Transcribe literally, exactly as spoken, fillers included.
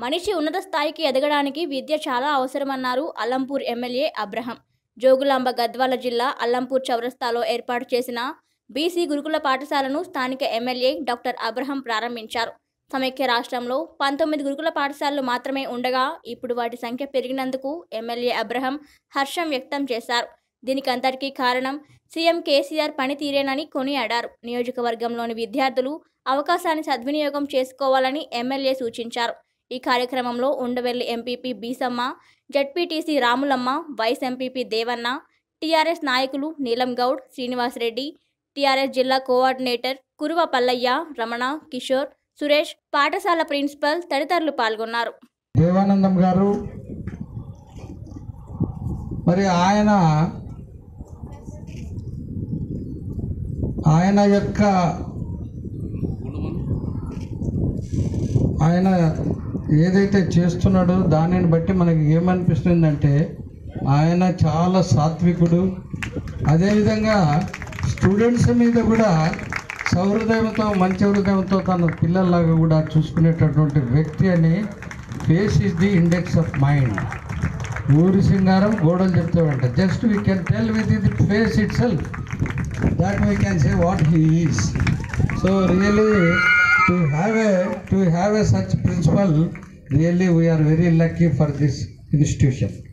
మనిషి ఉన్నత స్థాయికి ఎదగడానికి విద్య చాలా అవసరమన్నారు అల్లంపూర్ ఎమ్మెల్యే అబ్రహం. జోగులాంబ గద్వాల జిల్లా అల్లంపూర్ చౌరస్తాలో ఏర్పాటు చేసిన బీసీ గురుకుల పాఠశాలను స్థానిక ఎమ్మెల్యే డాక్టర్ అబ్రహం ప్రారంభించారు. సమైక్య రాష్ట్రంలో పంతొమ్మిది గురుకుల పాఠశాలలు మాత్రమే ఉండగా ఇప్పుడు వాటి సంఖ్య పెరిగినందుకు ఎమ్మెల్యే అబ్రహం హర్షం వ్యక్తం చేశారు. దీనికంతటికీ కారణం సీఎం కేసీఆర్ పనితీరేనని కొనియాడారు. నియోజకవర్గంలోని విద్యార్థులు అవకాశాన్ని సద్వినియోగం చేసుకోవాలని ఎమ్మెల్యే సూచించారు. ఈ కార్యక్రమంలో Undavelli MPP Beesamma, ZPTC Ramulamma, vice MPP Devanna, TRS నాయకులు నీలం గౌడ్, శ్రీనివాసరెడ్డి, టీఆర్ఎస్ జిల్లా కోఆర్డినేటర్ కురువ పల్లయ్య, రమణ, కిషోర్, సురేష్, పాఠశాల ప్రిన్సిపల్ తదితరులు పాల్గొన్నారు. దేవానందం గారు మరి ఆయన ఆయన యొక్క ఆయన ఏదైతే చేస్తున్నాడో దానిని బట్టి మనకి ఏమనిపిస్తుందంటే ఆయన చాలా సాత్వికుడు. అదేవిధంగా స్టూడెంట్స్ మీద కూడా సౌహృదయంతో మంచి హృదయంతో తన పిల్లల్లాగా కూడా చూసుకునేటటువంటి వ్యక్తి అని face is the index of mind. ఊరి సింగారం గోడలు చెప్తాడంట. Just we can tell with the face itself that we can say what he is. So really to have a to have a such principal, really we are very lucky for this institution.